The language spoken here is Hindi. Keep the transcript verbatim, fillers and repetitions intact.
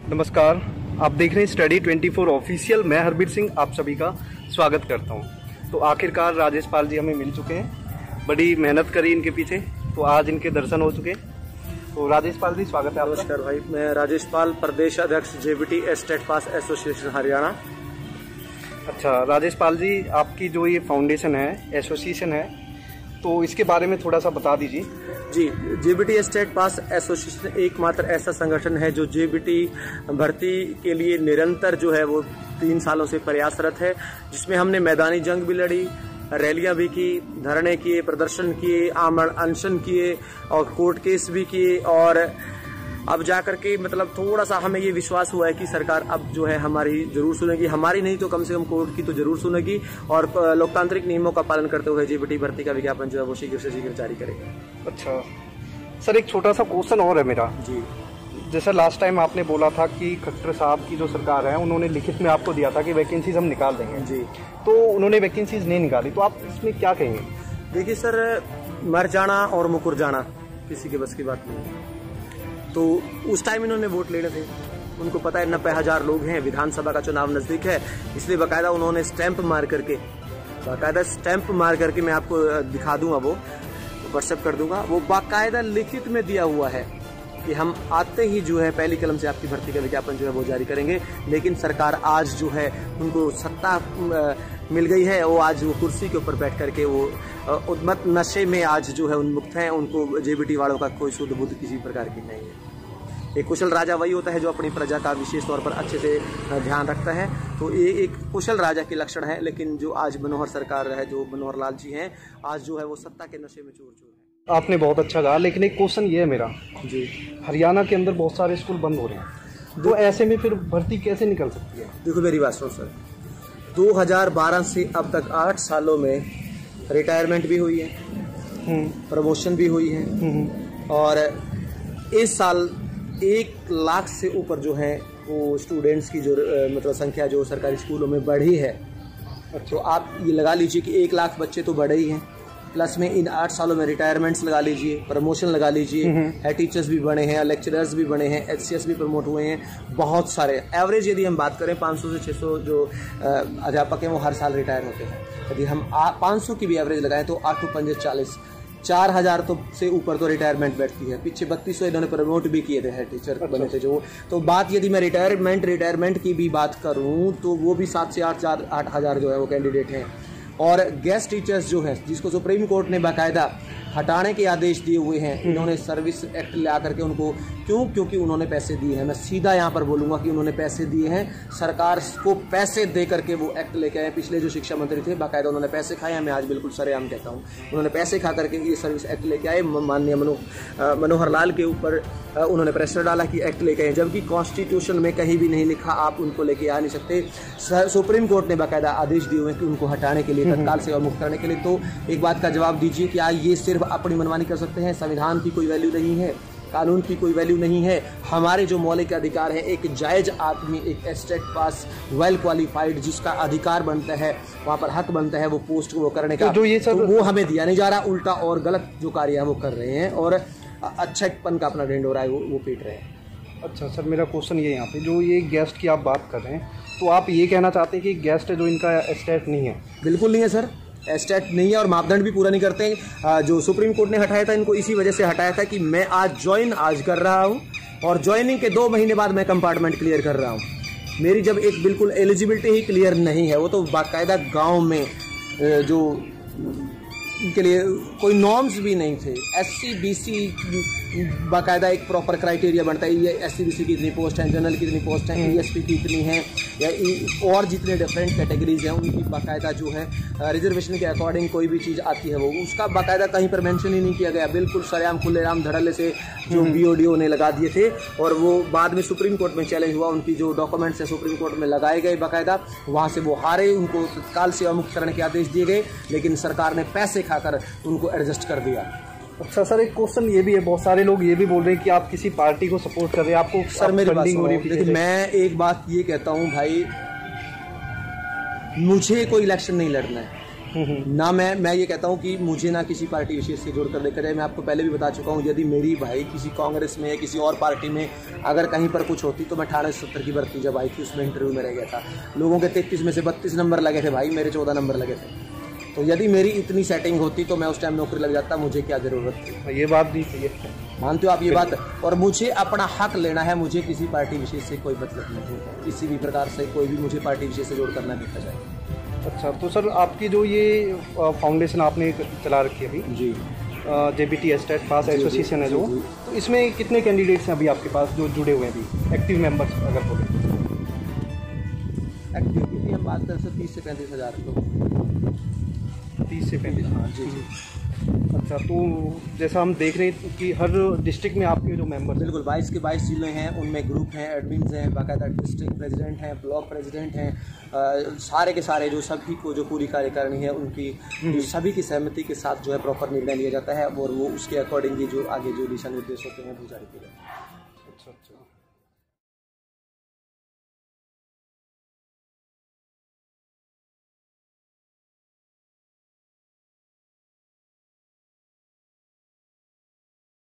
नमस्कार, आप देख रहे हैं स्टडी ट्वेंटी फोर ऑफिशियल। मैं हरबीर सिंह आप सभी का स्वागत करता हूं। तो आखिरकार राजेश पाल जी हमें मिल चुके हैं, बड़ी मेहनत करी इनके पीछे, तो आज इनके दर्शन हो चुके हैं। तो राजेश पाल जी स्वागत है आपका। नमस्कार भाई, मैं राजेश पाल, प्रदेश अध्यक्ष JBT ETT pass association Haryana. अच्छा राजेश पाल जी, आपकी जो ये फाउंडेशन है, एसोसिएशन है, तो इसके बारे में थोड़ा सा बता दीजिए। जी, जेबीटी एस्टेट पास एसोसिएशन एकमात्र ऐसा संगठन है जो जेबीटी भर्ती के लिए निरंतर जो है वो तीन सालों से प्रयासरत है, जिसमें हमने मैदानी जंग भी लड़ी, रैलियां भी की, धरने किए, प्रदर्शन किए, आमरण अनशन किए और कोर्ट केस भी किए। और अब जाकर के मतलब थोड़ा सा हमें ये विश्वास हुआ है कि सरकार अब जो है हमारी जरूर सुनेगी, हमारी नहीं तो कम से कम कोर्ट की तो जरूर सुनेगी और लोकतांत्रिक नियमों का पालन करते हुए जेबीटी भर्ती का विज्ञापन जो है वो शीघ्र से शीघ्र जारी करेगा। अच्छा सर, एक छोटा सा क्वेश्चन और है मेरा। जी, जैसा लास्ट टाइम आपने बोला था कि खट्टर साहब की जो सरकार है उन्होंने लिखित में आपको दिया था कि वैकेंसीज हम निकाल देंगे। जी, तो उन्होंने वैकेंसीज नहीं निकाली, तो आप इसमें क्या कहेंगे? देखिए सर, मर जाना और मुकर जाना किसी के बस की बात नहीं है। तो उस टाइम इन्होंने वोट लेने थे, उनको पता है नब्बे हजार लोग हैं, विधानसभा का चुनाव नजदीक है, इसलिए बाकायदा उन्होंने स्टैंप मार करके बाकायदा स्टैंप मार करके मैं आपको दिखा दूंगा, वो व्हाट्सएप कर दूंगा, वो बाकायदा लिखित में दिया हुआ है कि हम आते ही जो है पहली कलम से आपकी भर्ती का विज्ञापन जो है वो जारी करेंगे। लेकिन सरकार आज जो है उनको सत्ता मिल गई है, वो आज वो कुर्सी के ऊपर बैठ करके वो उन्मत्त नशे में आज जो है उन्मुक्त हैं। उनको जेबीटी वालों का कोई शुद्ध बुद्ध किसी प्रकार की नहीं है। एक कुशल राजा वही होता है जो अपनी प्रजा का विशेष तौर पर अच्छे से ध्यान रखता है, तो ये एक कुशल राजा के लक्षण है। लेकिन जो आज मनोहर सरकार है, जो मनोहर लाल जी हैं, आज जो है वो सत्ता के नशे में चूर चूर है। आपने बहुत अच्छा कहा, लेकिन एक क्वेश्चन ये है मेरा जी, हरियाणा के अंदर बहुत सारे स्कूल बंद हो रहे हैं, तो ऐसे में फिर भर्ती कैसे निकल सकती है? देखो मेरी बात सुनो सर, दो हज़ार बारह से अब तक आठ सालों में रिटायरमेंट भी हुई है, प्रमोशन भी हुई है, और इस साल एक लाख से ऊपर जो है वो स्टूडेंट्स की जो मतलब संख्या जो सरकारी स्कूलों में बढ़ी है। तो आप ये लगा लीजिए कि एक लाख बच्चे तो बढ़े ही हैं, प्लस में इन आठ सालों में रिटायरमेंट्स लगा लीजिए, प्रमोशन लगा लीजिए, हेड टीचर्स भी बने हैं, लेक्चरर्स भी बने हैं, एचसीएस भी प्रमोट हुए हैं, बहुत सारे। एवरेज यदि हम बात करें पाँच सौ से छह सौ जो अध्यापक हैं वो हर साल रिटायर होते हैं। यदि हम पाँच सौ की भी एवरेज लगाएं तो आठ टू पंजे चालीस, चार हजार तो से ऊपर तो रिटायरमेंट बैठती है। पीछे बत्तीस सौ इन्होंने प्रमोट भी किए थे, हेड टीचर बने थे जो। तो बात यदि मैं रिटायरमेंट रिटायरमेंट की भी बात करूं तो वो भी सात से आठ हजार आठ हजार जो है वो कैंडिडेट हैं। और गेस्ट टीचर्स जो है, जिसको सुप्रीम कोर्ट ने बाकायदा हटाने के आदेश दिए हुए हैं, इन्होंने सर्विस एक्ट ला करके उनको, क्यों? क्योंकि उन्होंने पैसे दिए हैं। मैं सीधा यहाँ पर बोलूँगा कि उन्होंने पैसे दिए हैं, सरकार को पैसे दे करके वो एक्ट लेके आए। पिछले जो शिक्षा मंत्री थे बाकायदा उन्होंने पैसे खाए हैं, मैं आज बिल्कुल सरेआम कहता हूँ, उन्होंने पैसे खा करके ये सर्विस एक्ट लेके आए। माननीय मनो मनोहर लाल के ऊपर उन्होंने प्रेशर डाला कि एक्ट लेके आए, जबकि कॉन्स्टिट्यूशन में कहीं भी नहीं लिखा आप उनको लेके आ नहीं सकते। सुप्रीम कोर्ट ने बाकायदा आदेश दिए हुए हैं कि उनको हटाने के लिए, तत्काल सेवा मुक्त करने के लिए। तो एक बात का जवाब दीजिए, क्या ये सिर्फ अपनी मनमानी कर सकते हैं? संविधान की कोई वैल्यू नहीं है, कानून की कोई वैल्यू नहीं है। हमारे जो मौलिक अधिकार है, एक जायज आदमी, एक एस्टेट पास वेल क्वालिफाइड जिसका अधिकार बनता है, वहाँ पर हक बनता है वो पोस्ट वो करने का, तो, ये सब तो वो हमें दिया नहीं जा रहा, उल्टा और गलत जो कार्य है वो कर रहे हैं और अच्छेपन का अपना ढेंढ हो रहा है वो, वो पीट रहे हैं। अच्छा सर, मेरा क्वेश्चन ये यहाँ पे, जो ये गेस्ट की आप बात कर रहे हैं, तो आप ये कहना चाहते हैं कि गेस्ट है जो इनका एस्टेट नहीं है? बिल्कुल नहीं है सर, एस्टेट नहीं है और मापदंड भी पूरा नहीं करते हैं। जो सुप्रीम कोर्ट ने हटाया था इनको इसी वजह से हटाया था कि मैं आज ज्वाइन आज कर रहा हूं और ज्वाइनिंग के दो महीने बाद मैं कंपार्टमेंट क्लियर कर रहा हूं। मेरी जब एक बिल्कुल एलिजिबिलिटी ही क्लियर नहीं है, वो तो बाकायदा गांव में जो इनके लिए कोई नॉर्म्स भी नहीं थे। एससी बीसी बाकायदा एक प्रॉपर क्राइटेरिया बनता है, ये एससी बीसी की इतनी पोस्ट है, जनरल की इतनी पोस्ट है, ईएसपी की इतनी है, या और जितने डिफरेंट कैटेगरीज हैं उनकी बाकायदा जो है रिजर्वेशन के अकॉर्डिंग कोई भी चीज़ आती है वो उसका बाकायदा कहीं पर मेंशन ही नहीं किया गया। बिल्कुल सरेआम खुलेआम धड़ल्ले से जो बीओडीओ ने लगा दिए थे और वो बाद में सुप्रीम कोर्ट में चैलेंज हुआ, उनकी जो डॉक्यूमेंट्स है सुप्रीम कोर्ट में लगाए गए बाकायदा, वहाँ से वो हारे, उनको तत्काल सेवा मुक्त करने के आदेश दिए गए, लेकिन सरकार ने पैसे खाकर उनको एडजस्ट कर दिया। अच्छा सर, एक क्वेश्चन ये भी है, बहुत सारे लोग ये भी बोल रहे हैं कि आप किसी पार्टी को सपोर्ट कर रहे हैं, आपको सर मेरी बात सुनो, देखिए मैं एक बात ये कहता हूँ भाई, मुझे कोई इलेक्शन नहीं लड़ना है, ना मैं मैं ये कहता हूँ कि मुझे ना किसी पार्टी विशेष से जोड़कर देखा जाए। मैं आपको पहले भी बता चुका हूँ, यदि मेरी भाई किसी कांग्रेस में या किसी और पार्टी में अगर कहीं पर कुछ होती तो मैं अठारह सौ सत्तर की भर्ती जब आई थी उसमें इंटरव्यू में रह गया था। लोगों के तैंतीस में से बत्तीस नंबर लगे थे भाई, मेरे चौदह नंबर लगे थे। तो यदि मेरी इतनी सेटिंग होती तो मैं उस टाइम नौकरी लग जाता, मुझे क्या ज़रूरत थी। ये बात भी सही है, मानते हो आप ये बात। और मुझे अपना हक लेना है, मुझे किसी पार्टी विशेष से कोई मतलब नहीं है, किसी भी प्रकार से कोई भी मुझे पार्टी विशेष से जोड़ करना देखा जाए। अच्छा, तो सर आपकी जो ये फाउंडेशन आपने चला रखी है अभी जी, J B T ETT pass association है जो, तो इसमें कितने कैंडिडेट्स हैं अभी आपके पास जो जुड़े हुए हैं अभी, एक्टिव मेंबर्स अगर बोले? एक्टिव की हम बात करें तो तीस से पैंतीस हज़ार लोग। तीस से पैंतीस, हाँ जी जी। अच्छा, तो जैसा हम देख रहे हैं कि हर डिस्ट्रिक्ट में आपके जो मेंबर्स, बिल्कुल बाईस के बाईस जिले हैं, उनमें ग्रुप हैं, एडमिन्स हैं, बाकायदा डिस्ट्रिक्ट प्रेसिडेंट हैं, ब्लॉक प्रेसिडेंट हैं, आ, सारे के सारे जो सभी को जो पूरी कार्यकारिणी है उनकी जो सभी की सहमति के साथ जो है प्रॉपर निर्णय लिया जाता है और वो उसके अकॉर्डिंगली जो आगे जो दिशा निर्देश होते हैं वो जारी किए जाते हैं। अच्छा अच्छा।